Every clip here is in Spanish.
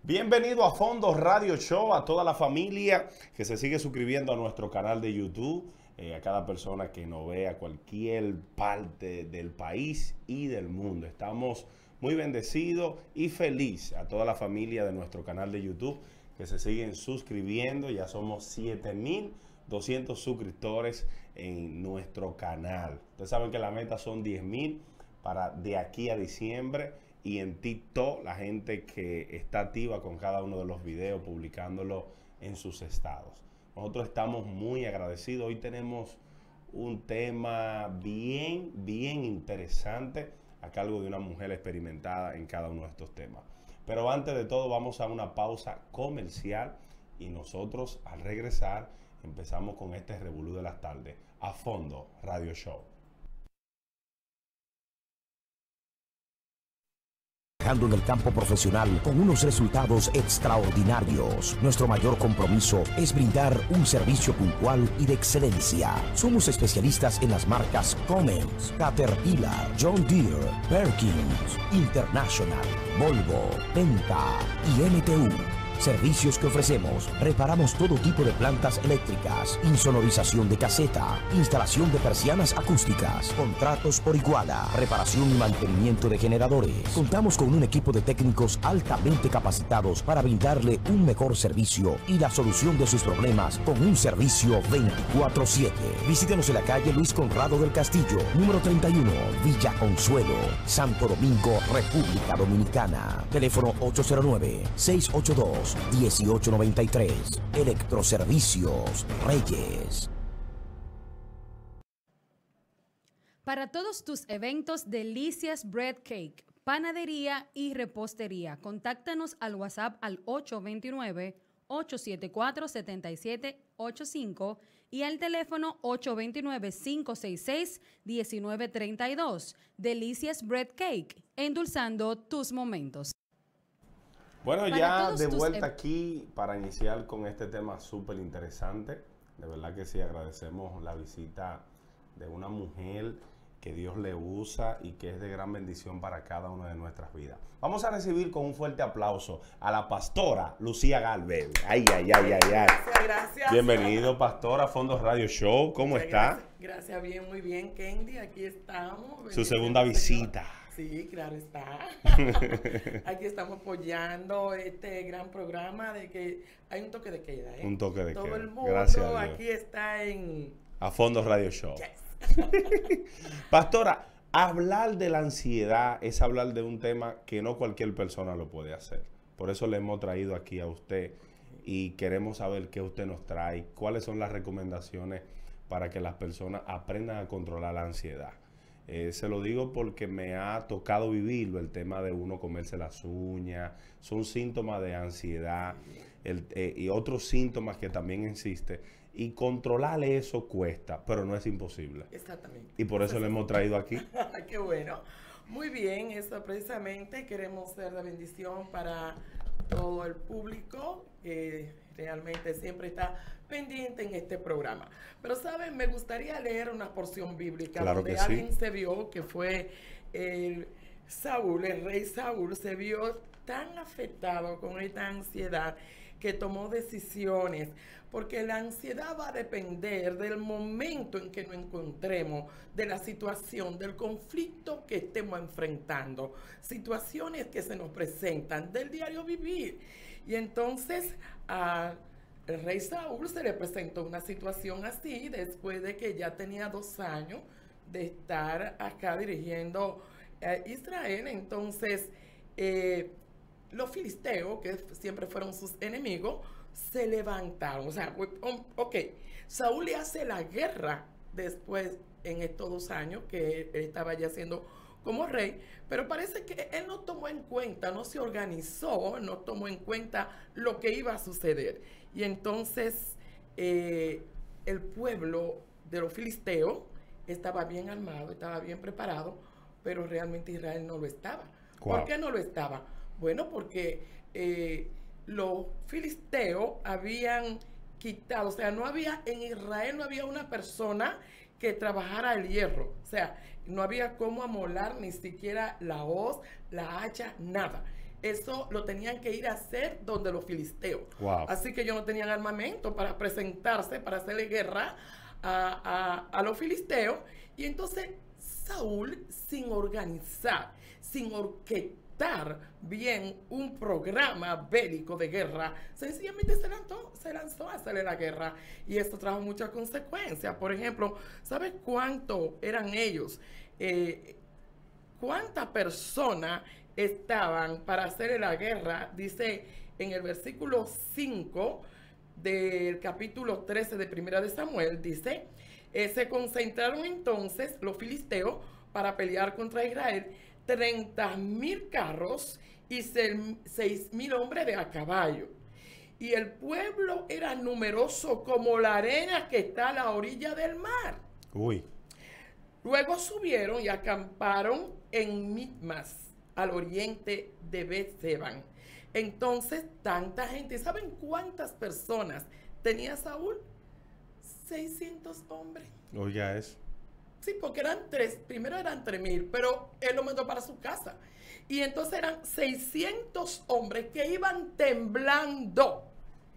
Bienvenido a Fondo Radio Show, a toda la familia que se sigue suscribiendo a nuestro canal de YouTube, a cada persona que nos ve a cualquier parte del país y del mundo. Estamos muy bendecidos y felices a toda la familia de nuestro canal de YouTube que se siguen suscribiendo. Ya somos 7,200 suscriptores en nuestro canal. Ustedes saben que la meta son 10,000 para de aquí a diciembre. Y en TikTok, la gente que está activa con cada uno de los videos, publicándolo en sus estados. Nosotros estamos muy agradecidos. Hoy tenemos un tema bien interesante a cargo de una mujer experimentada en cada uno de estos temas. Pero antes de todo, vamos a una pausa comercial y nosotros al regresar empezamos con este revolú de las tardes a Fondo Radio Show. En el campo profesional con unos resultados extraordinarios. Nuestro mayor compromiso es brindar un servicio puntual y de excelencia. Somos especialistas en las marcas Cummins, Caterpillar, John Deere, Perkins, International, Volvo, Penta y MTU. Servicios que ofrecemos: reparamos todo tipo de plantas eléctricas, insonorización de caseta, instalación de persianas acústicas, contratos por iguala, reparación y mantenimiento de generadores. Contamos con un equipo de técnicos altamente capacitados para brindarle un mejor servicio y la solución de sus problemas con un servicio 24/7. Visítenos en la calle Luis Conrado del Castillo, número 31, Villa Consuelo, Santo Domingo, República Dominicana. Teléfono 809-682-1893. Electroservicios Reyes. Para todos tus eventos, Delicias Bread Cake, panadería y repostería. Contáctanos al WhatsApp al 829-874-7785 y al teléfono 829-566-1932. Delicias Bread Cake, endulzando tus momentos. Bueno, ya de vuelta aquí para iniciar con este tema súper interesante. De verdad que sí, agradecemos la visita de una mujer que Dios le usa y que es de gran bendición para cada una de nuestras vidas. Vamos a recibir con un fuerte aplauso a la pastora Lucía Galvez. Ay. Gracias. Bienvenido, pastora, a Fondo Radio Show. ¿Cómo está? Gracias, bien, muy bien, Kendi. Aquí estamos. Su segunda visita. Sí, claro está. Aquí estamos apoyando este gran programa de que hay un toque de queda. Un toque de queda. Todo el mundo Gracias a Dios. aquí está en... A Fondo Radio Show. Yes. Pastora, hablar de la ansiedad es hablar de un tema que no cualquier persona lo puede hacer. Por eso le hemos traído aquí a usted y queremos saber qué usted nos trae, cuáles son las recomendaciones para que las personas aprendan a controlar la ansiedad. Se lo digo porque me ha tocado vivirlo, el tema de uno comerse las uñas, son síntomas de ansiedad y otros síntomas que también existen. Y controlar eso cuesta, pero no es imposible. Exactamente. Y por eso lo hemos traído aquí. Qué bueno. Muy bien, eso precisamente queremos ser de bendición para todo el público que realmente siempre está pendiente en este programa. Pero, ¿saben? Me gustaría leer una porción bíblica Claro donde que alguien sí. se vio que fue Saúl, el rey Saúl, se vio tan afectado con esta ansiedad que tomó decisiones, porque la ansiedad va a depender del momento en que nos encontremos, de la situación, del conflicto que estemos enfrentando, situaciones que se nos presentan del diario vivir. Y entonces al rey Saúl se le presentó una situación así después de que ya tenía 2 años de estar acá dirigiendo Israel. Entonces los filisteos, que siempre fueron sus enemigos, se levantaron. O sea, ok, Saúl le hace la guerra después, en estos 2 años que él estaba ya siendo como rey, pero parece que él no tomó en cuenta, no se organizó, no tomó en cuenta lo que iba a suceder. Y entonces el pueblo de los filisteos estaba bien armado, estaba bien preparado, pero realmente Israel no lo estaba. Wow. ¿Por qué no lo estaba? Bueno, porque los filisteos habían quitado, o sea, no había, en Israel no había una persona que trabajara el hierro, o sea, no había cómo amolar ni siquiera la hoz, la hacha, nada. eso lo tenían que ir a hacer donde los filisteos. Wow. Así que ellos no tenían armamento para presentarse, para hacerle guerra a los filisteos. Y entonces Saúl, sin organizar, sin orquestar bien un programa bélico de guerra, sencillamente se lanzó a hacerle la guerra. Y esto trajo muchas consecuencias. Por ejemplo, ¿sabes cuánto eran ellos? ¿Cuántas personas estaban para hacerle la guerra? Dice en el versículo 5 del capítulo 13 de Primera de Samuel, dice, se concentraron entonces los filisteos para pelear contra Israel, 30,000 carros y 6,000 hombres de a caballo. Y el pueblo era numeroso como la arena que está a la orilla del mar. Uy. Luego subieron y acamparon en Mitmas, al oriente de Bet-seban. Entonces, tanta gente. ¿Saben cuántas personas tenía Saúl? 600 hombres. Oiga eso. Sí, porque primero eran 3,000, pero él lo mandó para su casa. Y entonces eran 600 hombres que iban temblando.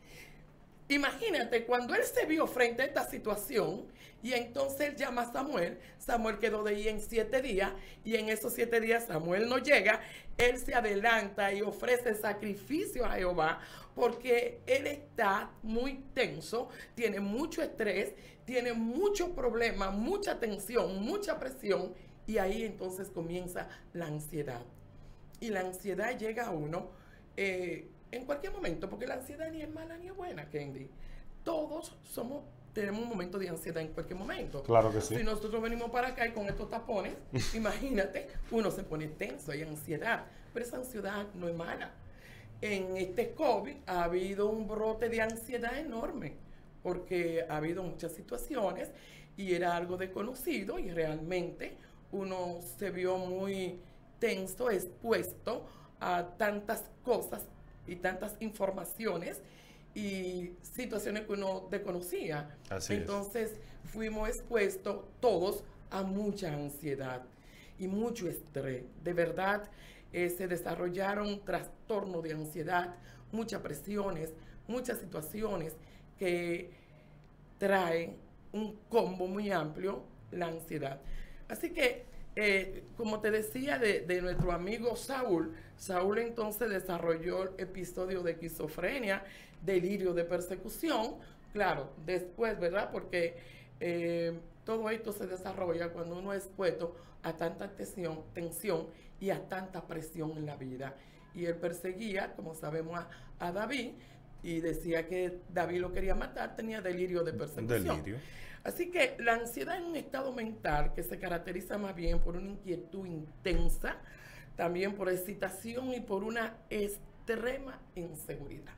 Imagínate, cuando él se vio frente a esta situación, y entonces él llama a Samuel, Samuel quedó de ahí en 7 días, y en esos 7 días Samuel no llega, él se adelanta y ofrece sacrificio a Jehová, porque él está muy tenso, tiene mucho estrés, tiene muchos problemas, mucha tensión, mucha presión, y ahí entonces comienza la ansiedad. Y la ansiedad llega a uno en cualquier momento, porque la ansiedad ni es mala ni es buena, Kendi. Todos tenemos un momento de ansiedad en cualquier momento. Claro que sí. Si nosotros venimos para acá y con estos tapones, imagínate, uno se pone tenso, hay ansiedad, pero esa ansiedad no es mala. En este COVID ha habido un brote de ansiedad enorme, porque ha habido muchas situaciones y era algo desconocido y realmente uno se vio muy tenso, expuesto a tantas cosas y tantas informaciones y situaciones que uno desconocía. Así Entonces fuimos expuestos todos a mucha ansiedad y mucho estrés. De verdad, se desarrollaron trastornos de ansiedad, muchas presiones, muchas situaciones que traen un combo muy amplio, la ansiedad. Así que, como te decía de nuestro amigo Saúl entonces desarrolló el episodio de esquizofrenia, delirio de persecución, claro, después, ¿verdad? Porque todo esto se desarrolla cuando uno es expuesto a tanta tensión y a tanta presión en la vida. Y él perseguía, como sabemos, a David, y decía que David lo quería matar, tenía delirio de persecución. Delirio. Así que la ansiedad es un estado mental que se caracteriza más bien por una inquietud intensa, también por excitación y por una extrema inseguridad.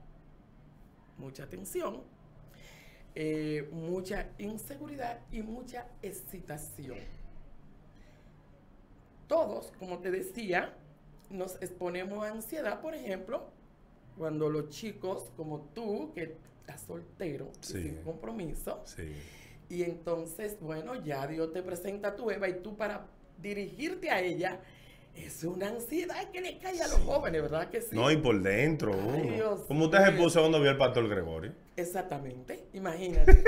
Mucha tensión, mucha inseguridad y mucha excitación. Todos, como te decía, nos exponemos a ansiedad, por ejemplo, cuando los chicos como tú, que estás soltero, Sí. sin compromiso, Sí. y entonces, bueno, ya Dios te presenta a tu Eva y tú para dirigirte a ella, es una ansiedad que le cae a los jóvenes, ¿verdad que sí? No, y por dentro, Ay, uno. Dios Como usted se mío. puso cuando vio el pastor Gregorio. Exactamente, imagínate.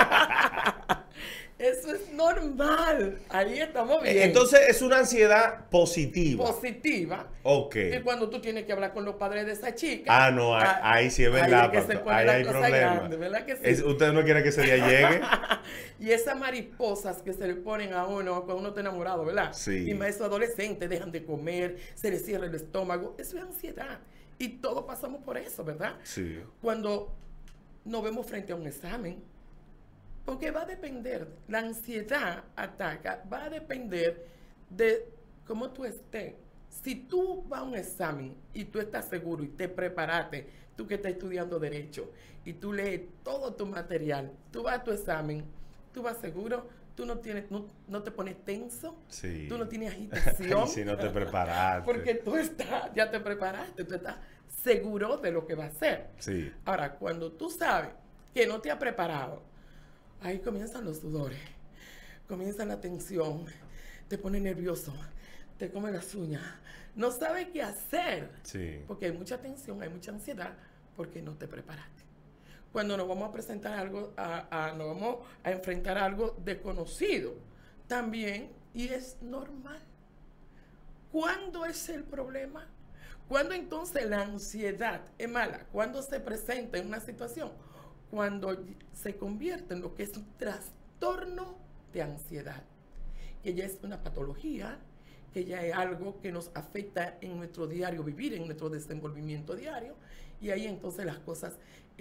Eso es normal. Ahí estamos bien. Entonces es una ansiedad positiva. Positiva. Ok. Y cuando tú tienes que hablar con los padres de esa chica. Ah, no, ahí sí es verdad, Ahí es que se pastor. pone Ahí la hay cosa problema. grande, ¿verdad que sí? Usted no quiere que ese día llegue. Y esas mariposas que se le ponen a uno cuando uno está enamorado, ¿verdad? Sí. Y más esos adolescentes dejan de comer, se les cierra el estómago. Eso es ansiedad. Y todos pasamos por eso, ¿verdad? Sí. Cuando nos vemos frente a un examen, porque va a depender, la ansiedad ataca, va a depender de cómo tú estés. Si tú vas a un examen y tú estás seguro y te preparaste, tú que estás estudiando Derecho, y tú lees todo tu material, tú vas a tu examen, tú vas seguro, tú no te pones tenso, Sí. tú no tienes agitación. Y si no te preparaste. Porque tú ya te preparaste, tú estás seguro de lo que va a hacer. Sí. Ahora, cuando tú sabes que no te has preparado, ahí comienzan los sudores, comienza la tensión, te pone nervioso, te come las uñas, no sabe qué hacer, Sí. porque hay mucha tensión, hay mucha ansiedad, porque no te preparaste. Cuando nos vamos a presentar algo, nos vamos a enfrentar a algo desconocido, también, y es normal. ¿Cuándo es el problema? ¿Cuándo entonces la ansiedad es mala? ¿Cuándo se presenta en una situación? Cuando se convierte en lo que es un trastorno de ansiedad, que ya es una patología, que ya es algo que nos afecta en nuestro diario vivir, en nuestro desenvolvimiento diario, y ahí entonces las cosas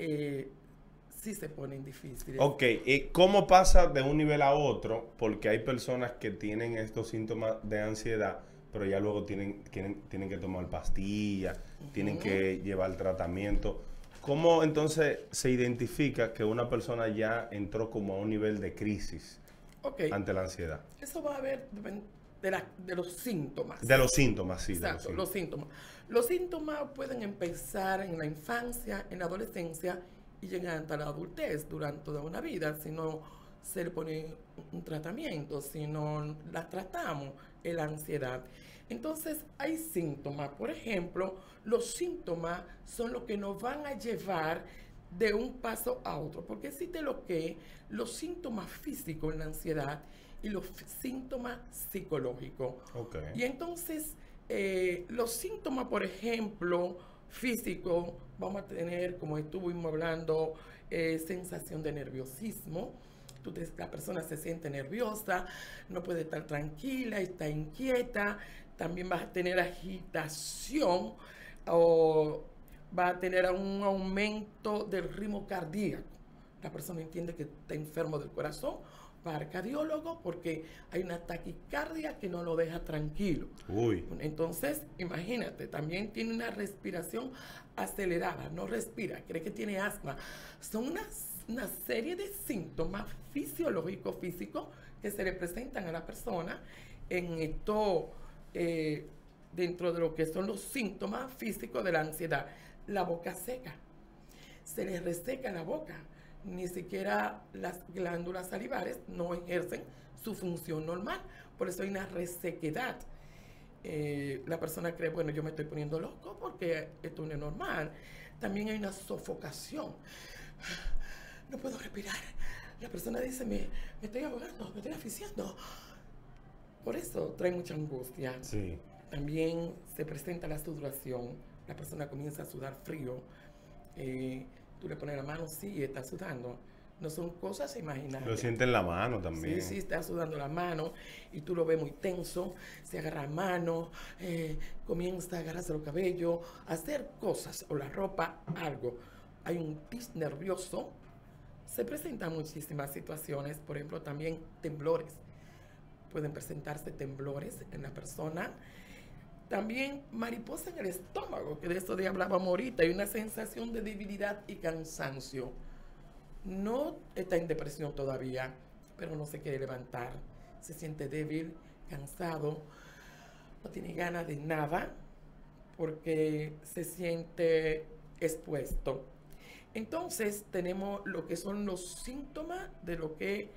sí se ponen difíciles. Ok, ¿cómo pasa de un nivel a otro? Porque hay personas que tienen estos síntomas de ansiedad, pero ya luego tienen que tomar pastillas, tienen que llevar tratamiento. ¿Cómo entonces se identifica que una persona ya entró como a un nivel de crisis ante la ansiedad? Eso va a haber de los síntomas. De los síntomas, sí. Exacto, los síntomas. Los síntomas pueden empezar en la infancia, en la adolescencia y llegar hasta la adultez durante toda una vida, si no se le pone un tratamiento, si no la tratamos, la ansiedad. Entonces hay síntomas, por ejemplo, los síntomas son los que nos van a llevar de un paso a otro, porque existe lo que los síntomas físicos en la ansiedad y los síntomas psicológicos. Okay. Y entonces los síntomas, por ejemplo, físicos, vamos a tener, como estuvimos hablando, sensación de nerviosismo. La persona se siente nerviosa, no puede estar tranquila, está inquieta, también va a tener agitación o va a tener un aumento del ritmo cardíaco. La persona entiende que está enfermo del corazón, va al cardiólogo porque hay una taquicardia que no lo deja tranquilo. Uy. Entonces, imagínate, también tiene una respiración acelerada, no respira, cree que tiene asma. Son una serie de síntomas fisiológicos, físicos, que se le presentan a la persona en esto, dentro de lo que son los síntomas físicos de la ansiedad. La boca seca, se le reseca la boca, ni siquiera las glándulas salivares no ejercen su función normal, por eso hay una resequedad. La persona cree, bueno, yo me estoy poniendo loco porque esto no es normal. También hay una sofocación, no puedo respirar. La persona dice, me estoy ahogando, me estoy asfixiando. Por eso trae mucha angustia. Sí. También se presenta la sudoración, la persona comienza a sudar frío. Tú le pones la mano, sí, está sudando. No son cosas imaginables. Lo siente en la mano también. Sí, está sudando la mano y tú lo ves muy tenso, se agarra la mano, comienza a agarrarse los cabellos, a hacer cosas, o la ropa, algo. Hay un tic nervioso. Se presentan muchísimas situaciones, por ejemplo, también temblores. Pueden presentarse temblores en la persona. También mariposa en el estómago, que de eso de hablábamos ahorita. Hay una sensación de debilidad y cansancio. No está en depresión todavía, pero no se quiere levantar. Se siente débil, cansado, no tiene ganas de nada porque se siente expuesto. Entonces tenemos lo que son los síntomas de lo que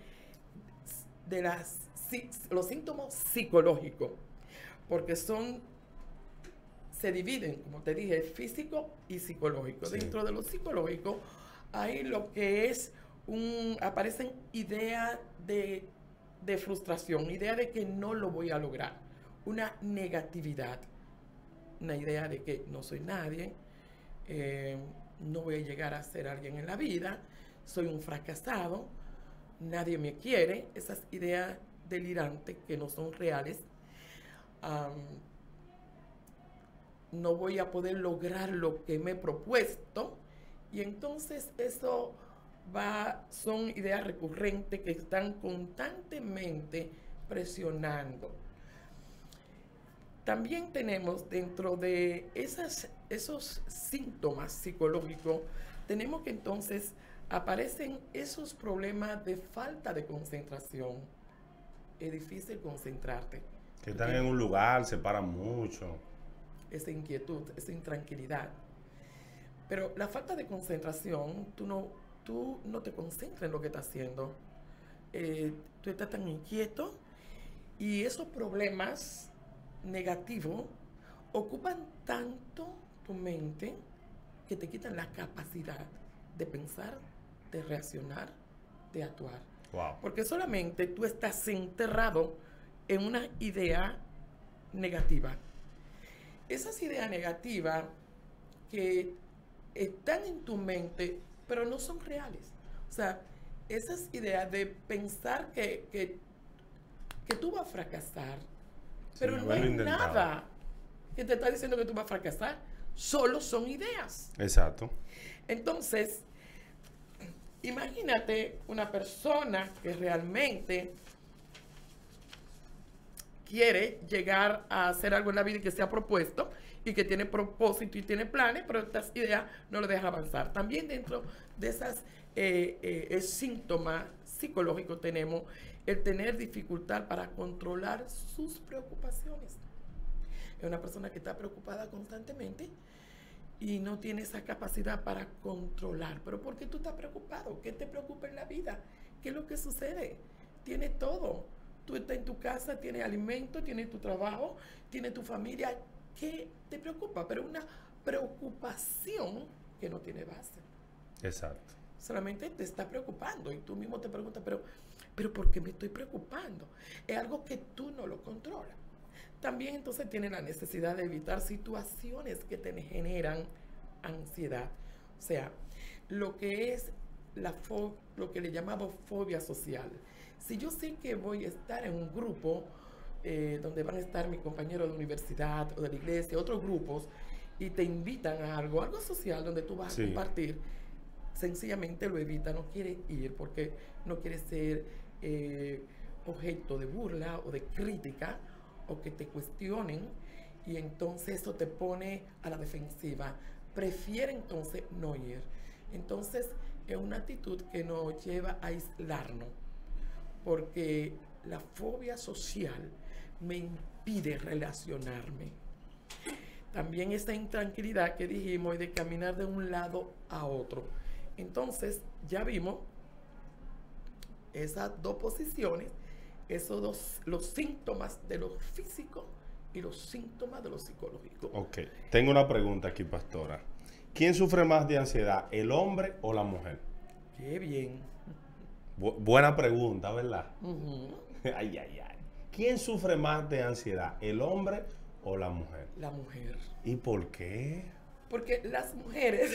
los síntomas psicológicos, porque se dividen, como te dije, físico y psicológico. Sí. Dentro de lo psicológico hay lo que es aparecen ideas de frustración, idea de que no lo voy a lograr, una negatividad, una idea de que no soy nadie, no voy a llegar a ser alguien en la vida, soy un fracasado, nadie me quiere, esas ideas delirantes que no son reales. No voy a poder lograr lo que me he propuesto, y entonces eso son ideas recurrentes que están constantemente presionando. También tenemos dentro de esos síntomas psicológicos, tenemos que entonces aparecen esos problemas de falta de concentración. Es difícil concentrarte. Que están en un lugar, se paran mucho. Esa inquietud, esa intranquilidad. Pero la falta de concentración, tú no te concentras en lo que estás haciendo. Tú estás tan inquieto y esos problemas negativo ocupan tanto tu mente que te quitan la capacidad de pensar, de reaccionar, de actuar. Wow. Porque solamente tú estás enterrado en una idea negativa. Esas ideas negativas que están en tu mente, pero no son reales. O sea, esas ideas de pensar que tú vas a fracasar, pero no hay nada que te está diciendo que tú vas a fracasar, solo son ideas. Exacto. Entonces, imagínate una persona que realmente quiere llegar a hacer algo en la vida y que se ha propuesto y que tiene propósito y tiene planes, pero estas ideas no lo dejan avanzar. También dentro de esas síntomas psicológicos tenemos el tener dificultad para controlar sus preocupaciones. Es una persona que está preocupada constantemente y no tiene esa capacidad para controlar. ¿Pero por qué tú estás preocupado? ¿Qué te preocupa en la vida? ¿Qué es lo que sucede? Tienes todo. Tú estás en tu casa, tienes alimento, tienes tu trabajo, tienes tu familia. ¿Qué te preocupa? Pero una preocupación que no tiene base. Exacto. Solamente te está preocupando y tú mismo te preguntas, pero ¿por qué me estoy preocupando? Es algo que tú no lo controlas. También entonces tienes la necesidad de evitar situaciones que te generan ansiedad. O sea, lo que es lo que le llamamos fobia social. Si yo sé que voy a estar en un grupo donde van a estar mis compañeros de universidad o de la iglesia, otros grupos, y te invitan a algo social donde tú vas a compartir, sencillamente lo evita, no quiere ir porque no quiere ser objeto de burla o de crítica o que te cuestionen, y entonces eso te pone a la defensiva. Prefiere entonces no ir. Entonces es una actitud que nos lleva a aislarnos, porque la fobia social me impide relacionarme. También esta intranquilidad que dijimos de caminar de un lado a otro. Entonces ya vimos esas dos posiciones, los síntomas de lo físico y los síntomas de lo psicológico. Ok, tengo una pregunta aquí, pastora. ¿Quién sufre más de ansiedad, el hombre o la mujer? Qué bien. Buena pregunta, ¿verdad? Ay, ay, ay. ¿Quién sufre más de ansiedad, el hombre o la mujer? La mujer. ¿Y por qué? Porque las mujeres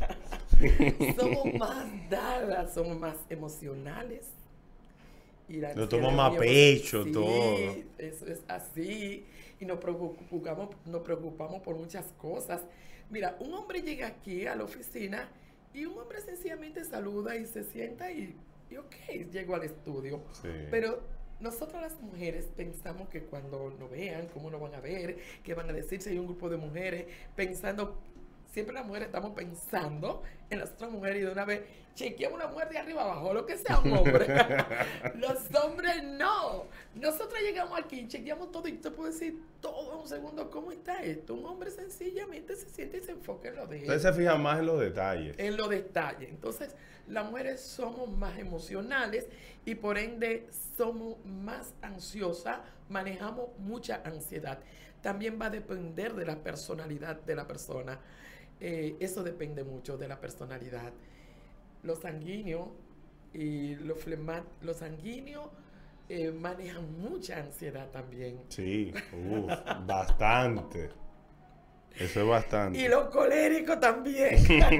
somos más dadas, somos más emocionales. Y lo tomamos más pecho, todo. Eso es así. Y nos preocupamos por muchas cosas. Mira, un hombre llega aquí a la oficina y un hombre sencillamente saluda y se sienta y ok, llegó al estudio. Sí. Pero nosotros las mujeres pensamos que cuando nos vean, cómo nos van a ver, qué van a decir si hay un grupo de mujeres, pensando, siempre las mujeres estamos pensando en las otras mujeres y de una vez chequeamos una mujer de arriba abajo, lo que sea un hombre. Los hombres no. Nosotros llegamos aquí, chequeamos todo y te puedo decir todo en un segundo, ¿cómo está esto? Un hombre sencillamente se siente y se enfoca en lo de él. Usted se fija más en los detalles. En los detalles. Entonces, las mujeres somos más emocionales y por ende somos más ansiosas, manejamos mucha ansiedad. También va a depender de la personalidad de la persona. Eso depende mucho de la personalidad. Los sanguíneos y los sanguíneos manejan mucha ansiedad también. Sí, bastante. Eso es bastante. Y los coléricos también.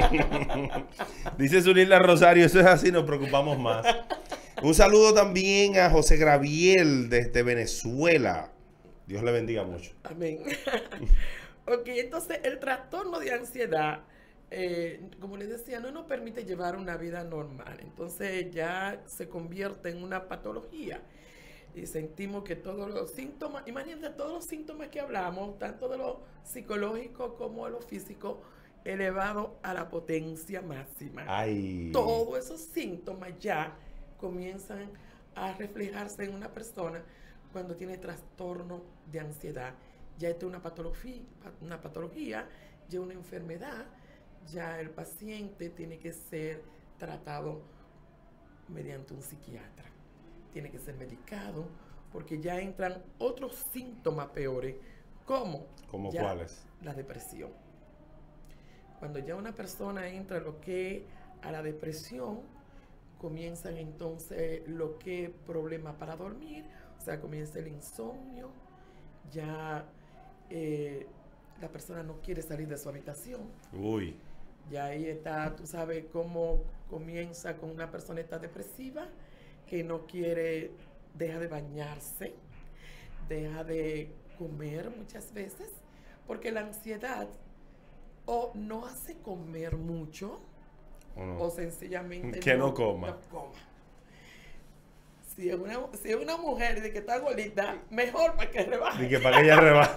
Dice Zulila Rosario, eso es así, nos preocupamos más. Un saludo también a José Graviel desde Venezuela. Dios le bendiga mucho. Amén. Ok, entonces el trastorno de ansiedad, como les decía, no nos permite llevar una vida normal. Entonces ya se convierte en una patología. Y sentimos que todos los síntomas, imagínate todos los síntomas que hablamos, tanto de lo psicológico como de lo físico, elevado a la potencia máxima. Ay. Todos esos síntomas ya comienzan a reflejarse en una persona cuando tiene trastorno de ansiedad. Ya esto es una patología, ya una enfermedad, ya el paciente tiene que ser tratado mediante un psiquiatra. Tiene que ser medicado porque ya entran otros síntomas peores ¿Cómo? ¿Cómo Ya cuáles? la depresión. Cuando ya una persona entra lo que a la depresión, comienzan entonces lo que problema para dormir, o sea, comienza el insomnio, ya la persona no quiere salir de su habitación. Uy. Ya ahí está, tú sabes cómo comienza con una persona esta depresiva que no quiere, deja de bañarse, deja de comer muchas veces, porque la ansiedad o no hace comer mucho o sencillamente que no coma. No coma. Si es una mujer de que está gordita, mejor para que rebaje. Y que para que ella rebaje.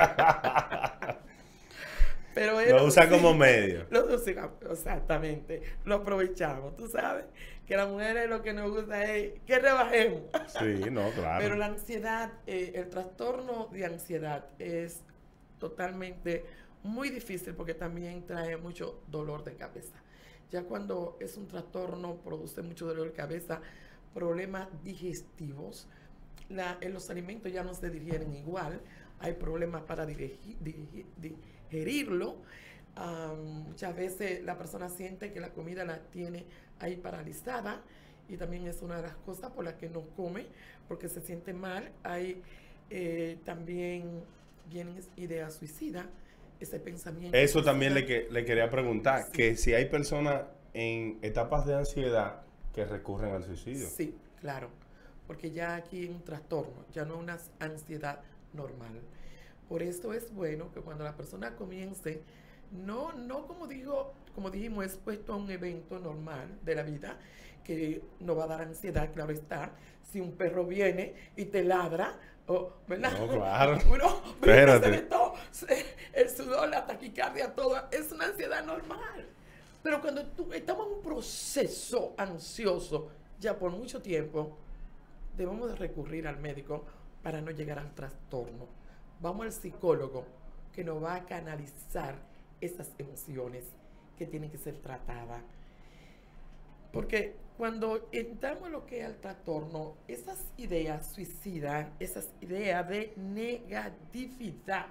Pero lo usa como medio. Lo usa, exactamente. Lo aprovechamos, tú sabes. Que las mujeres lo que nos gusta es que rebajemos. Sí, no, claro. Pero la ansiedad, el trastorno de ansiedad es totalmente muy difícil porque también trae mucho dolor de cabeza. Ya cuando es un trastorno, produce mucho dolor de cabeza, problemas digestivos, los alimentos ya no se digieren igual, hay problemas para digerirlo. Muchas veces la persona siente que la comida la tiene ahí paralizada y también es una de las cosas por las que no come, porque se siente mal. Hay también vienen ideas suicidas, ese pensamiento. Eso suicida. también le quería preguntar, Sí. que si hay personas en etapas de ansiedad que recurren al suicidio. Sí, claro, porque ya aquí hay un trastorno, ya no una ansiedad normal. Por eso es bueno que cuando la persona comience, no como dijimos, es puesto a un evento normal de la vida, que no va a dar ansiedad, claro está. Si un perro viene y te ladra, ¿verdad? No, claro. Espérate. El sudor, la taquicardia, todo, es una ansiedad normal. Pero cuando estamos en un proceso ansioso, ya por mucho tiempo, debemos de recurrir al médico para no llegar al trastorno. Vamos al psicólogo que nos va a canalizar esas emociones que tienen que ser tratadas. Porque cuando entramos en lo que es el trastorno, esas ideas suicidas, esas ideas de negatividad,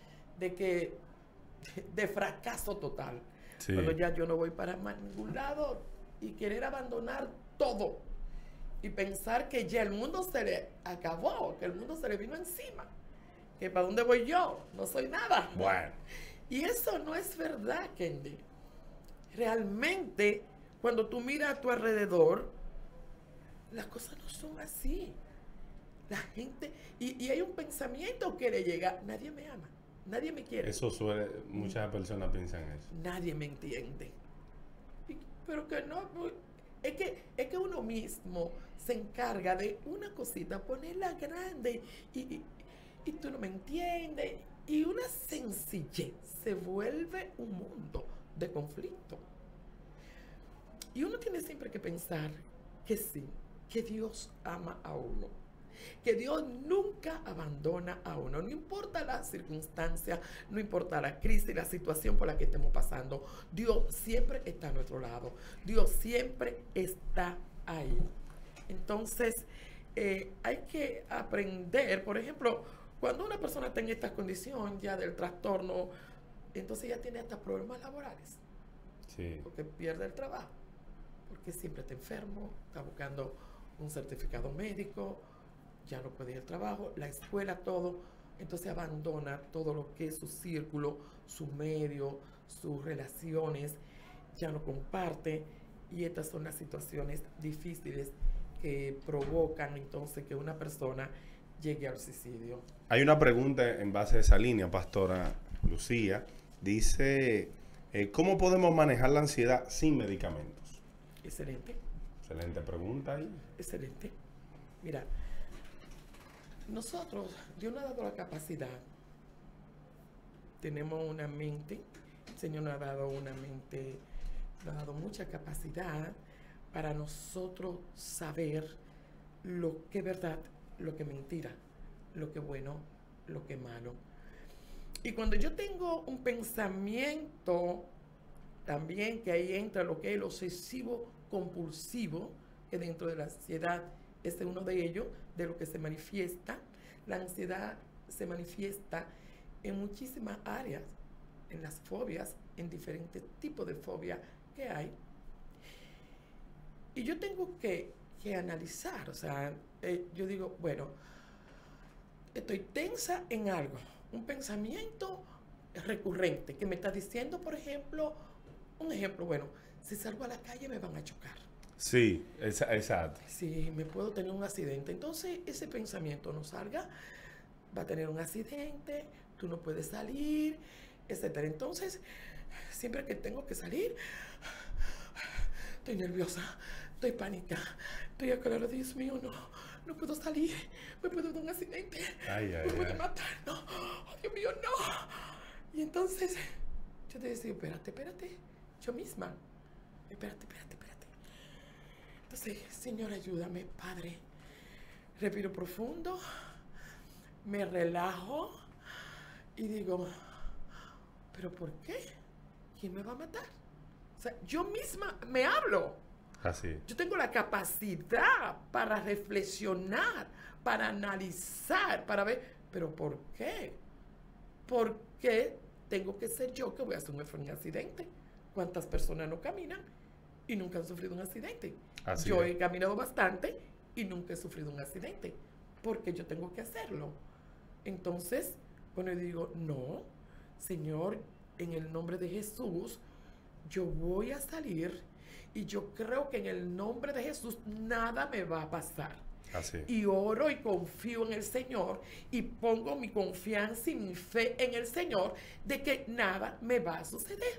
de fracaso total, Sí. cuando ya yo no voy para ningún lado y querer abandonar todo y pensar que ya el mundo se le acabó, que el mundo se le vino encima, que para dónde voy yo, no soy nada. Bueno. Y eso no es verdad, Kendi. Realmente, cuando tú miras a tu alrededor, las cosas no son así. La gente, y hay un pensamiento que le llega, nadie me ama, nadie me quiere. Eso muchas personas piensan eso. Nadie me entiende. Pero que no, es que uno mismo se encarga de una cosita, ponerla grande y tú no me entiendes. Y una sencillez se vuelve un mundo de conflicto. Y uno tiene siempre que pensar que sí, que Dios ama a uno, que Dios nunca abandona a uno, no importa la circunstancia, no importa la crisis, la situación por la que estemos pasando, Dios siempre está a nuestro lado, Dios siempre está ahí. Entonces, hay que aprender, por ejemplo, cuando una persona está en esta condición ya del trastorno, entonces ya tiene hasta problemas laborales, Sí. porque pierde el trabajo, porque siempre está enfermo, está buscando un certificado médico, ya no puede ir al trabajo, la escuela, todo, entonces abandona todo lo que es su círculo, su medio, sus relaciones, ya no comparte, y estas son las situaciones difíciles que provocan entonces que una persona llegue al suicidio. Hay una pregunta en base a esa línea, pastora Lucía. Dice, ¿cómo podemos manejar la ansiedad sin medicamentos? Excelente. Excelente pregunta ahí. Excelente. Mira, nosotros, Dios nos ha dado la capacidad, tenemos una mente, el Señor nos ha dado una mente, nos ha dado mucha capacidad para nosotros saber lo que es verdad, lo que es mentira, lo que es bueno, lo que es malo. Y cuando yo tengo un pensamiento, también que ahí entra lo que es el obsesivo compulsivo, que dentro de la ansiedad este es uno de ellos, de lo que se manifiesta. La ansiedad se manifiesta en muchísimas áreas, en las fobias, en diferentes tipos de fobia que hay. Y yo tengo que analizar, o sea, yo digo, bueno, estoy tensa en algo, un pensamiento recurrente que me está diciendo, por ejemplo, un ejemplo, bueno, si salgo a la calle me van a chocar. Sí, exacto. Sí, me puedo tener un accidente. Entonces, ese pensamiento no salga, va a tener un accidente, tú no puedes salir, etcétera. Entonces, siempre que tengo que salir, estoy nerviosa, estoy pánica, estoy aclarada, Dios mío, no puedo salir, me puedo dar un accidente, me puede matar, no, oh, Dios mío, no. Y entonces, yo te decía, espérate, yo misma, espérate. Entonces, Señor, ayúdame, Padre. Respiro profundo, me relajo y digo, ¿pero por qué? ¿Quién me va a matar? O sea, yo misma me hablo. Así. Yo tengo la capacidad para reflexionar, para analizar, para ver, ¿pero por qué? ¿Por qué tengo que ser yo que voy a sufrir un accidente? ¿Cuántas personas no caminan y nunca han sufrido un accidente? Así yo es. he caminado bastante y nunca he sufrido un accidente. ¿Por qué yo tengo que hacerlo? Entonces, bueno, yo digo, no, Señor, en el nombre de Jesús, yo voy a salir y yo creo que en el nombre de Jesús nada me va a pasar. Así. Y oro y confío en el Señor y pongo mi confianza y mi fe en el Señor de que nada me va a suceder.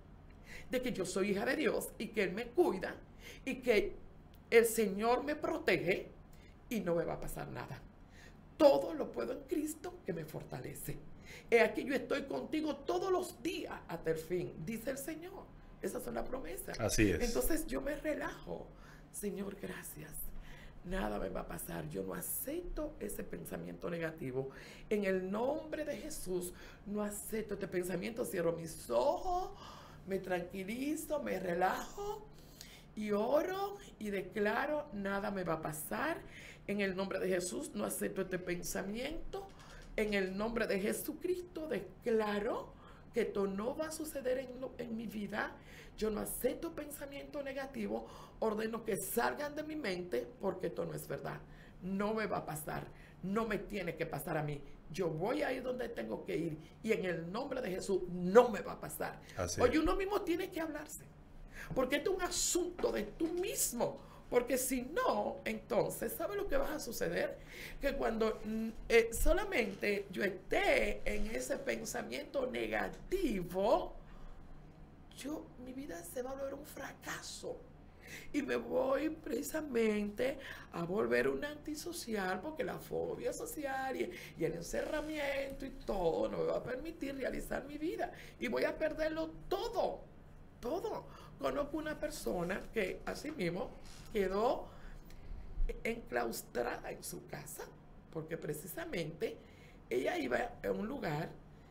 De que yo soy hija de Dios y que Él me cuida y que el Señor me protege y no me va a pasar nada. Todo lo puedo en Cristo que me fortalece. He aquí yo estoy contigo todos los días hasta el fin, dice el Señor. Esas son las promesas. Así es. Entonces yo me relajo. Señor, gracias. Nada me va a pasar. Yo no acepto ese pensamiento negativo. En el nombre de Jesús, no acepto este pensamiento. Cierro mis ojos, me tranquilizo, me relajo y oro y declaro, nada me va a pasar. En el nombre de Jesús, no acepto este pensamiento. En el nombre de Jesucristo, declaro que esto no va a suceder en mi vida. Yo no acepto pensamiento negativo. Ordeno que salgan de mi mente porque esto no es verdad. No me va a pasar. No me tiene que pasar a mí. Yo voy a ir donde tengo que ir. Y en el nombre de Jesús no me va a pasar. Oye, uno mismo tiene que hablarse. Porque esto es un asunto de tú mismo. Porque si no, entonces, ¿sabes lo que va a suceder? Que cuando solamente yo esté en ese pensamiento negativo, mi vida se va a volver un fracaso. Y me voy precisamente a volver un antisocial porque la fobia social y el encerramiento y todo no me va a permitir realizar mi vida. Y voy a perderlo todo. Conozco una persona que así mismo quedó enclaustrada en su casa porque precisamente ella iba a un lugar,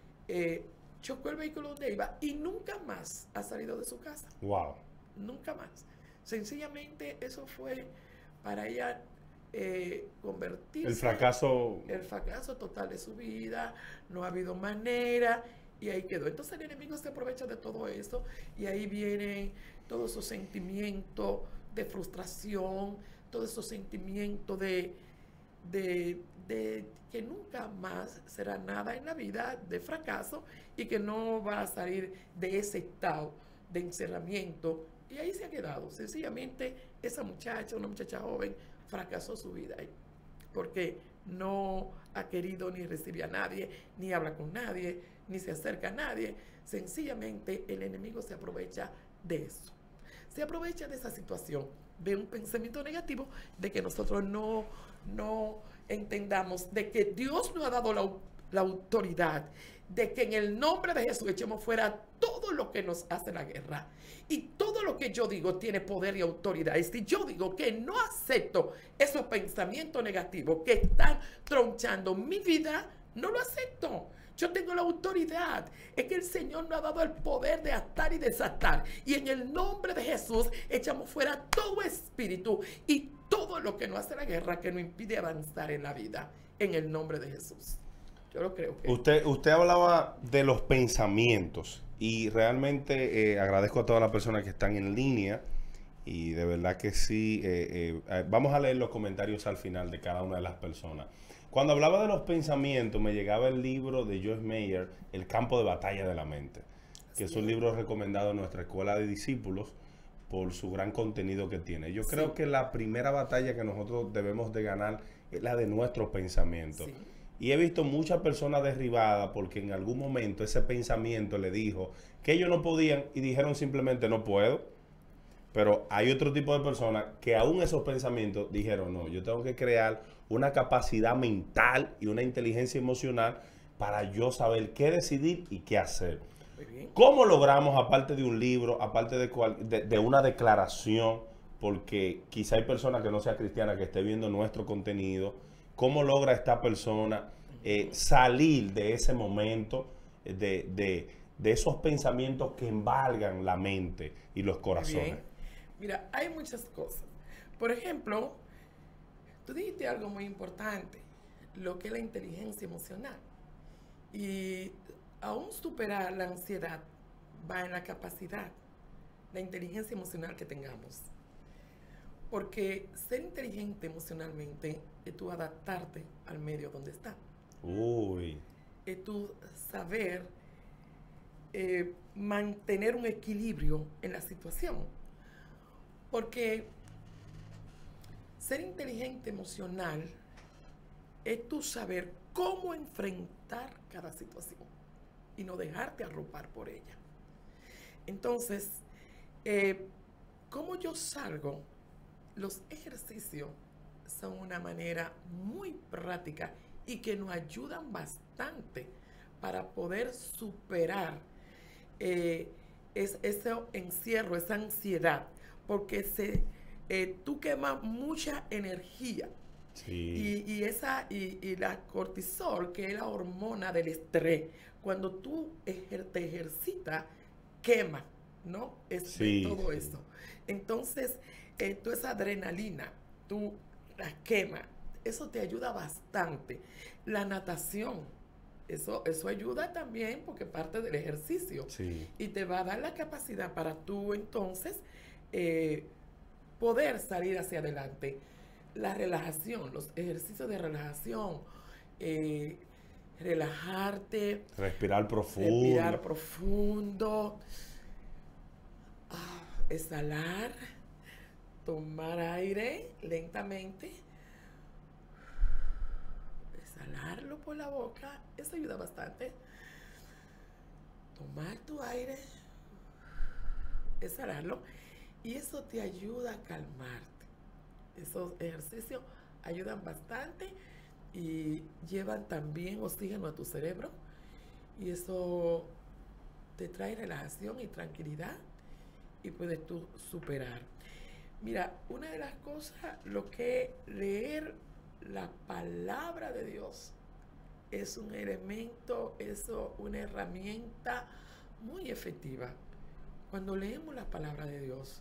chocó el vehículo donde iba y nunca más ha salido de su casa. Wow. Nunca más. Sencillamente eso fue para ella convertirse. El fracaso Total de su vida. No ha habido manera. Y ahí quedó. Entonces el enemigo se aprovecha de todo eso y ahí vienen todos esos sentimientos de frustración, todos esos sentimientos de que nunca más será nada en la vida, de fracaso, y que no va a salir de ese estado de encerramiento. Y ahí se ha quedado. Sencillamente esa muchacha, una muchacha joven, fracasó su vida ahí, porque no ha querido ni recibir a nadie, ni habla con nadie, ni se acerca a nadie. Sencillamente el enemigo se aprovecha de eso. Se aprovecha de esa situación, de un pensamiento negativo, de que nosotros no entendamos, de que Dios nos ha dado la autoridad, de que en el nombre de Jesús echemos fuera todo lo que nos hace la guerra. Y todo lo que yo digo tiene poder y autoridad. Y si yo digo que no acepto esos pensamientos negativos que están tronchando mi vida, no lo acepto. Yo tengo la autoridad. Es que el Señor nos ha dado el poder de atar y desatar. Y en el nombre de Jesús echamos fuera todo espíritu y todo lo que nos hace la guerra, que nos impide avanzar en la vida. En el nombre de Jesús. Yo lo creo que... Usted hablaba de los pensamientos y realmente agradezco a todas las personas que están en línea y de verdad que sí. Vamos a leer los comentarios al final de cada una de las personas. Cuando hablaba de los pensamientos me llegaba el libro de Joyce Meyer, El campo de batalla de la mente, que es un libro recomendado en nuestra escuela de discípulos por su gran contenido que tiene. Yo creo que la primera batalla que nosotros debemos de ganar es la de nuestros pensamientos. Sí. Y he visto muchas personas derribadas porque en algún momento ese pensamiento le dijo que ellos no podían y dijeron simplemente no puedo. Pero hay otro tipo de personas que aún esos pensamientos dijeron no, yo tengo que crear una capacidad mental y una inteligencia emocional para yo saber qué decidir y qué hacer. Muy bien. ¿Cómo logramos, aparte de un libro, aparte de una declaración, porque quizá hay personas que no sea cristiana que esté viendo nuestro contenido, cómo logra esta persona salir de ese momento, de esos pensamientos que embargan la mente y los corazones? Bien. Mira, hay muchas cosas. Por ejemplo, tú dijiste algo muy importante, lo que es la inteligencia emocional. Y aún superar la ansiedad va en la capacidad, la inteligencia emocional que tengamos. Porque ser inteligente emocionalmente es tú adaptarte al medio donde está. Uy. Es tú saber mantener un equilibrio en la situación. Porque ser inteligente emocional es tú saber cómo enfrentar cada situación y no dejarte arropar por ella. Entonces, ¿cómo yo salgo? Los ejercicios son una manera muy práctica y que nos ayudan bastante para poder superar ese encierro, esa ansiedad, porque tú quemas mucha energía. Sí. Y la cortisol, que es la hormona del estrés, cuando tú te ejercitas, quema, ¿no? Todo eso. Entonces, toda esa adrenalina, tú la quemas. Eso te ayuda bastante. La natación, eso ayuda también porque parte del ejercicio. Sí. Y te va a dar la capacidad para tú entonces poder salir hacia adelante. La relajación, los ejercicios de relajación, relajarte. Respirar profundo. Respirar profundo. Exhalar. Tomar aire lentamente. Exhalarlo por la boca. Eso ayuda bastante. Tomar tu aire. Exhalarlo. Y eso te ayuda a calmarte. Esos ejercicios ayudan bastante y llevan también oxígeno a tu cerebro. Y eso te trae relajación y tranquilidad y puedes tú superar. Mira, una de las cosas, lo que es leer la palabra de Dios es un elemento, una herramienta muy efectiva. Cuando leemos la palabra de Dios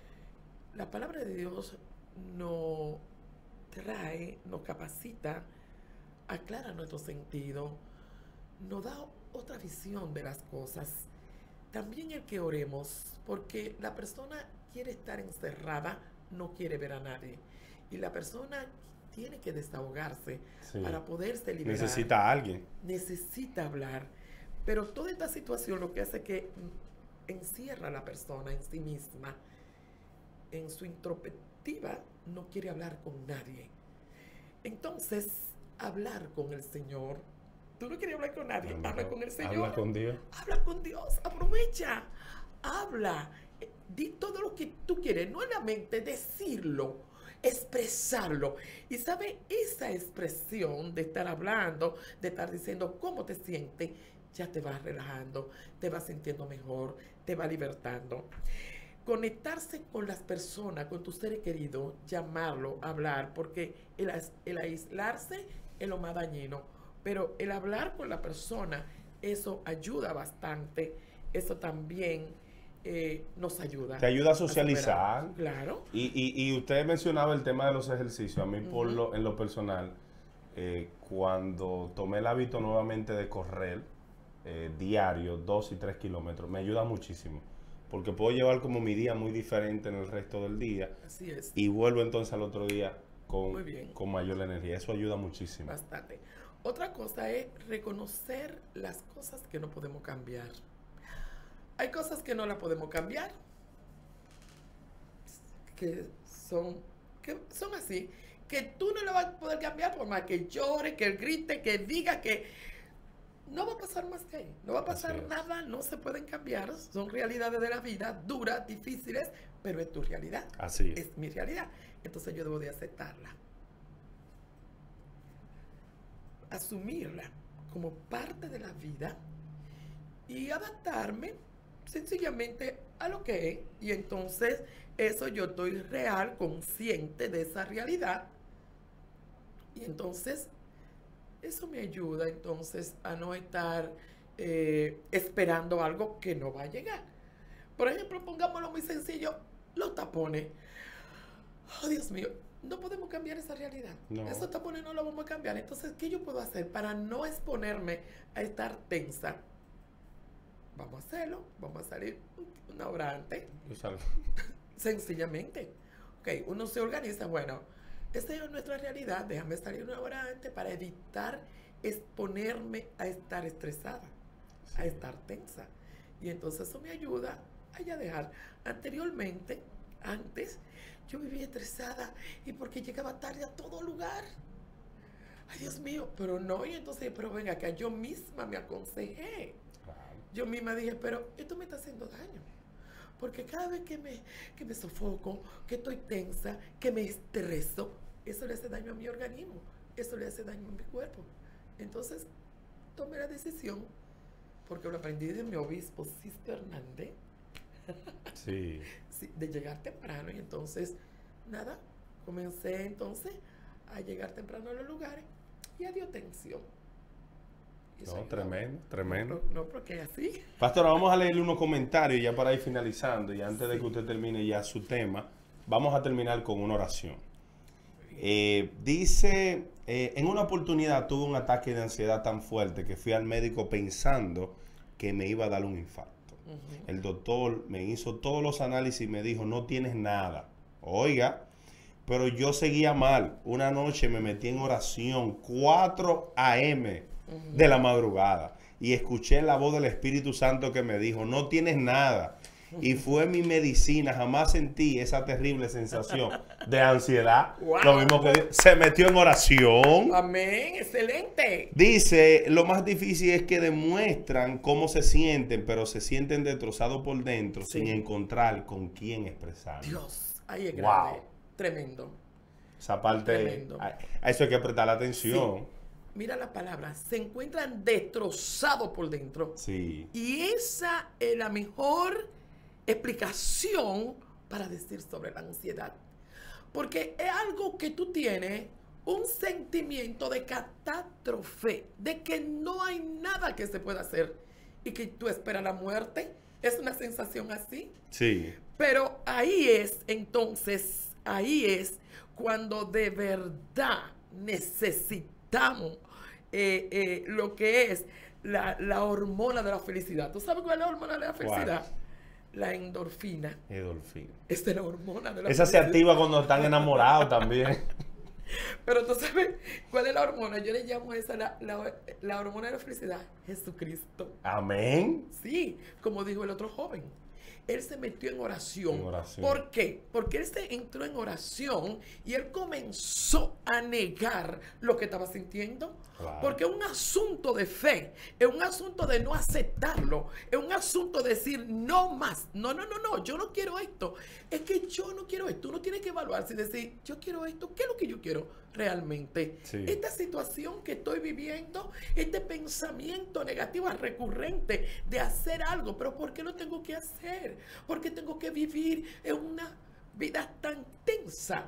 nos trae, nos capacita, aclara nuestro sentido, nos da otra visión de las cosas. También el que oremos, porque la persona quiere estar encerrada, no quiere ver a nadie. Y la persona tiene que desahogarse para poderse liberar. Necesita a alguien. Necesita hablar. Pero toda esta situación lo que hace es que encierra a la persona en sí misma. En su introspectiva no quiere hablar con nadie. Entonces, hablar con el Señor. Tú no quieres hablar con nadie, habla con el Señor. Habla con Dios. Habla con Dios, aprovecha, habla, di todo lo que tú quieres, no en la mente, decirlo, expresarlo. Y sabe, esa expresión de estar hablando, de estar diciendo cómo te sientes, ya te vas relajando, te vas sintiendo mejor, te va libertando. Conectarse con las personas, con tus seres queridos, llamarlo, hablar, porque el aislarse es lo más dañino, pero el hablar con la persona, eso ayuda bastante, eso también nos ayuda. Te ayuda a socializar. Claro. Y usted mencionaba el tema de los ejercicios. A mí, en lo personal, cuando tomé el hábito nuevamente de correr diario, 2 y 3 kilómetros, me ayuda muchísimo. Porque puedo llevar como mi día muy diferente en el resto del día. Así es. Y vuelvo entonces al otro día Muy bien. con mayor energía. Eso ayuda muchísimo. Bastante. Otra cosa es reconocer las cosas que no podemos cambiar. Hay cosas que no las podemos cambiar, que son así, que tú no las vas a poder cambiar por más que llore, que grite, que diga, que no va a pasar más que ahí. No va a pasar nada, no se pueden cambiar. Son realidades de la vida, duras, difíciles, pero es tu realidad. Así es. Es mi realidad. Entonces yo debo de aceptarla. Asumirla como parte de la vida y adaptarme sencillamente a lo que es. Y entonces eso yo estoy real, consciente de esa realidad. Y entonces eso me ayuda entonces a no estar esperando algo que no va a llegar. Por ejemplo, pongámoslo muy sencillo, los tapones. Oh, Dios mío, no podemos cambiar esa realidad. No. Esos tapones no los vamos a cambiar. Entonces, ¿qué yo puedo hacer para no exponerme a estar tensa? Vamos a hacerlo, vamos a salir una hora antes. Sencillamente. Ok, uno se organiza, bueno, esta es nuestra realidad, déjame salir una hora antes para evitar exponerme a estar estresada, a estar tensa. Y entonces eso me ayuda a ya dejar. Antes, yo vivía estresada y porque llegaba tarde a todo lugar. Ay, Dios mío, pero no, y entonces, pero venga acá, yo misma me aconsejé. Yo misma dije, pero esto me está haciendo daño. Porque cada vez que me sofoco, que estoy tensa, que me estreso, eso le hace daño a mi organismo, eso le hace daño a mi cuerpo. Entonces, tomé la decisión, porque lo aprendí de mi obispo, Sisto Hernández, Sí. sí, de llegar temprano. Y entonces, nada, comencé entonces a llegar temprano a los lugares y a dio atención. No, tremendo, tremendo. No, porque así. Pastora, vamos a leerle unos comentarios ya para ir finalizando y antes de que usted termine ya su tema, vamos a terminar con una oración. Dice, en una oportunidad tuve un ataque de ansiedad tan fuerte que fui al médico pensando que me iba a dar un infarto. El doctor me hizo todos los análisis y me dijo, no tienes nada. Oiga, pero yo seguía mal. Una noche me metí en oración, 4 a.m. de la madrugada, y escuché la voz del Espíritu Santo que me dijo, no tienes nada. Y fue mi medicina. Jamás sentí esa terrible sensación de ansiedad. Wow. Lo mismo que se metió en oración. Amén, excelente. Dice, lo más difícil es que demuestran cómo se sienten, pero se sienten destrozados por dentro, Sí. sin encontrar con quién expresar. Dios, ahí es grande. Wow. Tremendo. Esa parte, Tremendo. a eso hay que prestar la atención. Mira la palabra, se encuentran destrozados por dentro. Sí. Y esa es la mejor explicación para decir sobre la ansiedad. Porque es algo que tú tienes, un sentimiento de catástrofe, de que no hay nada que se pueda hacer y que tú esperas la muerte. Es una sensación así. Sí. Pero ahí es, entonces, ahí es cuando de verdad necesitamos lo que es la hormona de la felicidad. ¿Tú sabes cuál es la hormona de la felicidad? ¿Cuál? La endorfina. Edolfina. Esa es la hormona de la Esa se felicidad. activa cuando están enamorados también. Pero tú sabes cuál es la hormona. Yo le llamo a esa la hormona de la felicidad. Jesucristo. Amén. Sí, como dijo el otro joven. Él se metió en oración. En oración. ¿Por qué? Porque él se entró en oración y él comenzó a negar lo que estaba sintiendo. Claro. Porque es un asunto de fe, es un asunto de no aceptarlo, es un asunto de decir no más. No, yo no quiero esto. Es que yo no quiero esto. Uno tiene que evaluarse y decir, yo quiero esto. ¿Qué es lo que yo quiero realmente? Sí. Esta situación que estoy viviendo, este pensamiento negativo recurrente de hacer algo, pero ¿por qué lo tengo que hacer? ¿Por qué tengo que vivir en una vida tan tensa?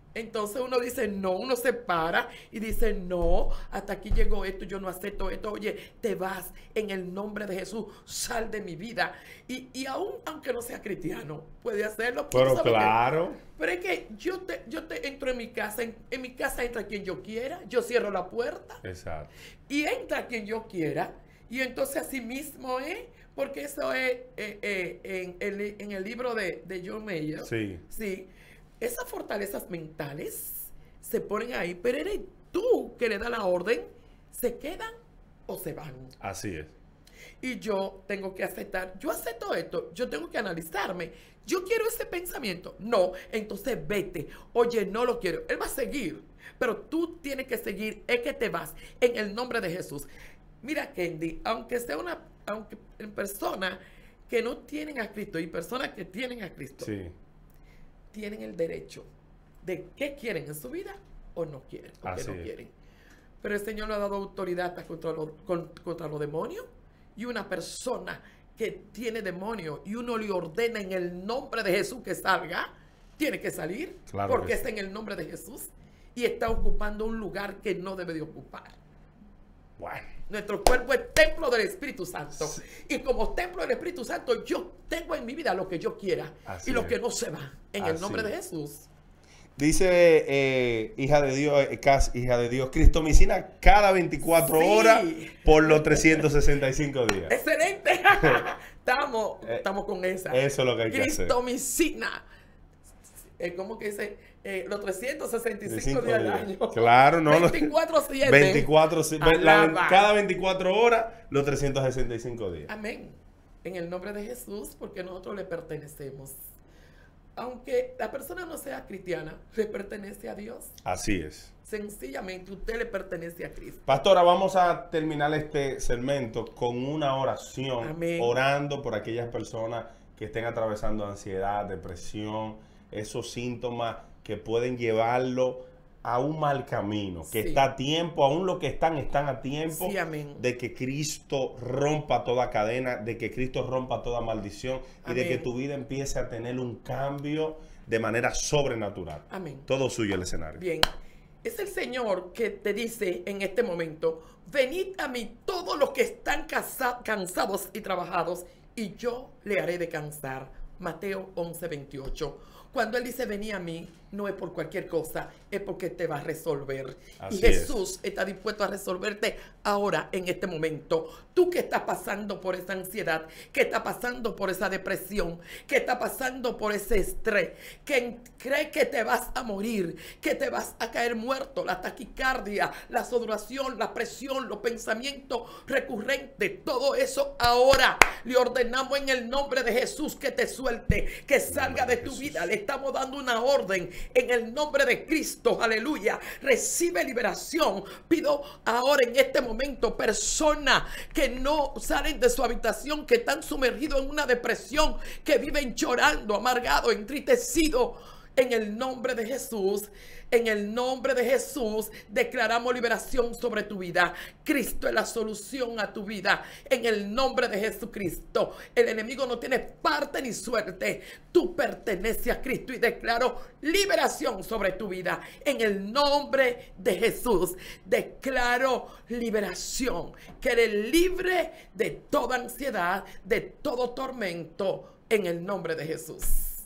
Entonces uno dice no, uno se para y dice no, hasta aquí llegó esto, yo no acepto esto, oye, te vas en el nombre de Jesús, sal de mi vida. Y aún aunque no sea cristiano, puede hacerlo. Pero claro. Pero es que yo te entro en mi casa, en mi casa entra quien yo quiera, yo cierro la puerta. Exacto. Y entra quien yo quiera, y entonces así mismo es, porque eso es en el libro de John Mayer. Sí. Sí. Esas fortalezas mentales se ponen ahí, pero eres tú que le das la orden, se quedan o se van. Así es. Y yo tengo que aceptar, yo acepto esto, yo tengo que analizarme. Yo quiero ese pensamiento. No, entonces vete. Oye, no lo quiero. Él va a seguir, pero tú tienes que seguir, es que te vas en el nombre de Jesús. Mira, Kendi, aunque en personas que no tienen a Cristo y personas que tienen a Cristo, Sí. tienen el derecho de qué quieren en su vida o no quieren, o qué Así no es. quieren. Pero el Señor le ha dado autoridad hasta contra los demonios, y una persona que tiene demonios y uno le ordena en el nombre de Jesús que salga, tiene que salir, Claro porque que es sí. en el nombre de Jesús y está ocupando un lugar que no debe de ocupar. Bueno. Nuestro cuerpo es templo del Espíritu Santo. Sí. Y como templo del Espíritu Santo, yo tengo en mi vida lo que yo quiera. Así y lo es. que no se va. En el Así nombre de es. Jesús. Dice hija de Dios, hija de Dios, cristomicina cada 24 Sí. horas por los 365 días. ¡Excelente! estamos con esa. Eso es lo que hay que hacer. Cristomicina. ¿Cómo que dice? Los 365 5 días al días. año. Claro, no. 24/7. 24, Alaba. cada 24 horas, los 365 días. Amén. En el nombre de Jesús, porque nosotros le pertenecemos. Aunque la persona no sea cristiana, le pertenece a Dios. Así es. Sencillamente, usted le pertenece a Cristo. Pastora, vamos a terminar este segmento con una oración, Amén. orando por aquellas personas que estén atravesando ansiedad, depresión, esos síntomas que pueden llevarlo a un mal camino, que Sí. está a tiempo, aún los que están a tiempo Sí, amén. de que Cristo rompa toda cadena, de que Cristo rompa toda maldición y de Amén. que tu vida empiece a tener un cambio de manera sobrenatural. Amén. Todo suyo el escenario. Bien. Es el Señor que te dice en este momento: venid a mí todos los que están cansados y trabajados, y yo le haré descansar. Mateo 11:28. Cuando Él dice venid a mí, no es por cualquier cosa, es porque te va a resolver. Así Y Jesús está dispuesto a resolverte ahora, en este momento. Tú que estás pasando por esa ansiedad, que estás pasando por esa depresión, que estás pasando por ese estrés, que crees que te vas a morir, que te vas a caer muerto, la taquicardia, la sudoración, la presión, los pensamientos recurrentes, todo eso ahora le ordenamos en el nombre de Jesús que te suelte, que salga de tu vida. Le estamos dando una orden en el nombre de Cristo, aleluya. Recibe liberación. Pido ahora en este momento personas que no salen de su habitación, que están sumergidos en una depresión, que viven llorando, amargados, entristecidos. En el nombre de Jesús, en el nombre de Jesús, declaramos liberación sobre tu vida. Cristo es la solución a tu vida. En el nombre de Jesucristo, el enemigo no tiene parte ni suerte. Tú perteneces a Cristo y declaro liberación sobre tu vida. En el nombre de Jesús, declaro liberación. Que eres libre de toda ansiedad, de todo tormento. En el nombre de Jesús.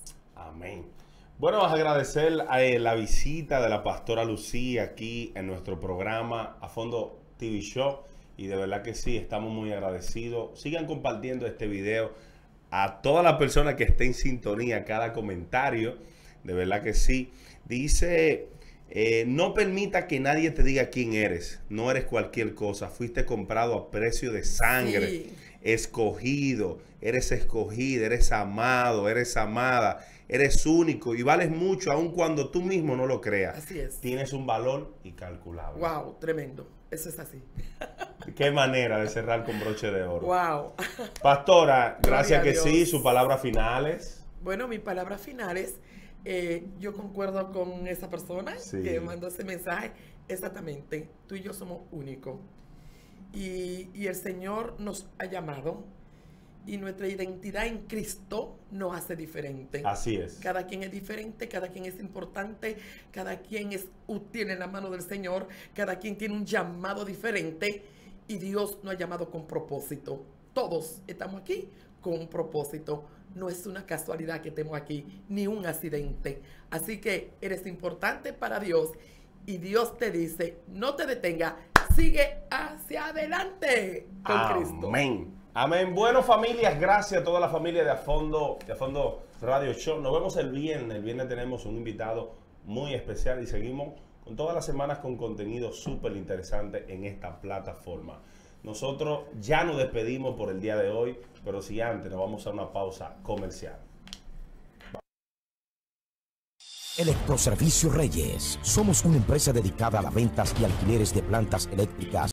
Amén. Bueno, vamos a agradecer la visita de la pastora Lucía aquí en nuestro programa A Fondo TV Show. Y de verdad que sí, estamos muy agradecidos. Sigan compartiendo este video a todas las personas que estén en sintonía, cada comentario. De verdad que sí. Dice, no permita que nadie te diga quién eres. No eres cualquier cosa. Fuiste comprado a precio de sangre. Sí. Escogido, eres amado, eres amada. Eres único y vales mucho aun cuando tú mismo no lo creas. Así es. Tienes un valor incalculable. Wow, tremendo. Eso es así. Qué manera de cerrar con broche de oro. Wow. Pastora, gracias Gloria que a sí. Dios. Sus palabras finales. Bueno, mis palabras finales, yo concuerdo con esa persona Sí. que mandó ese mensaje. Exactamente, tú y yo somos únicos. Y el Señor nos ha llamado Y nuestra identidad en Cristo nos hace diferente. Así es. Cada quien es diferente, cada quien es importante, cada quien es útil en la mano del Señor, cada quien tiene un llamado diferente y Dios nos ha llamado con propósito. Todos estamos aquí con un propósito. No es una casualidad que estemos aquí, ni un accidente. Así que eres importante para Dios y Dios te dice, no te detenga, sigue hacia adelante con Cristo. Amén. Amén. Bueno, familias, gracias a toda la familia de A Fondo Radio Show. Nos vemos el viernes. El viernes tenemos un invitado muy especial y seguimos con todas las semanas con contenido súper interesante en esta plataforma. Nosotros ya nos despedimos por el día de hoy, pero si antes nos vamos a una pausa comercial. Electroservicio Reyes. Somos una empresa dedicada a las ventas y alquileres de plantas eléctricas